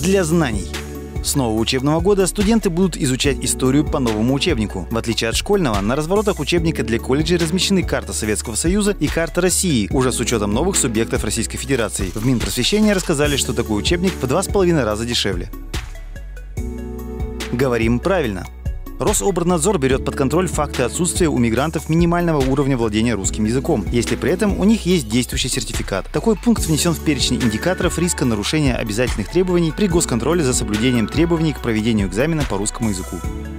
для знаний. С нового учебного года студенты будут изучать историю по новому учебнику. В отличие от школьного, на разворотах учебника для колледжей размещены карта Советского Союза и карта России, уже с учетом новых субъектов Российской Федерации. В Минпросвещения рассказали, что такой учебник в 2,5 раза дешевле. Говорим правильно. Рособорнадзор берет под контроль факты отсутствия у мигрантов минимального уровня владения русским языком, если при этом у них есть действующий сертификат. Такой пункт внесен в перечень индикаторов риска нарушения обязательных требований при госконтроле за соблюдением требований к проведению экзамена по русскому языку.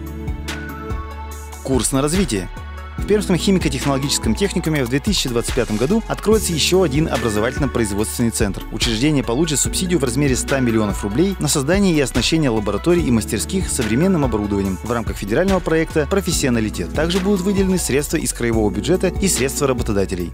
Курс на развитие. В Пермском химико-технологическом техникуме в 2025 году откроется еще один образовательно-производственный центр. Учреждение получит субсидию в размере 100 миллионов рублей на создание и оснащение лабораторий и мастерских современным оборудованием в рамках федерального проекта «Профессионалитет». Также будут выделены средства из краевого бюджета и средства работодателей.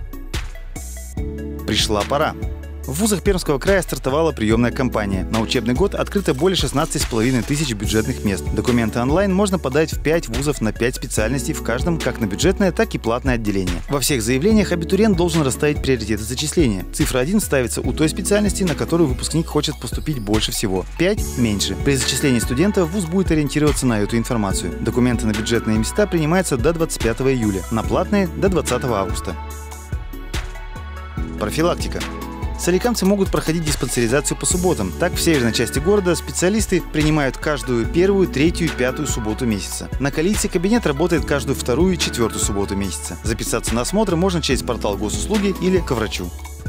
Пришла пора. В вузах Пермского края стартовала приемная кампания. На учебный год открыто более 16,5 тысяч бюджетных мест. Документы онлайн можно подать в 5 вузов на 5 специальностей в каждом, как на бюджетное, так и платное отделение. Во всех заявлениях абитуриент должен расставить приоритеты зачисления. Цифра 1 ставится у той специальности, на которую выпускник хочет поступить больше всего. 5 – меньше. При зачислении студента вуз будет ориентироваться на эту информацию. Документы на бюджетные места принимаются до 25 июля, на платные – до 20 августа. Профилактика. Соликамцы могут проходить диспансеризацию по субботам. Так, в северной части города специалисты принимают каждую первую, третью и пятую субботу месяца. На Калийце кабинет работает каждую вторую и четвертую субботу месяца. Записаться на осмотр можно через портал госуслуги или к врачу.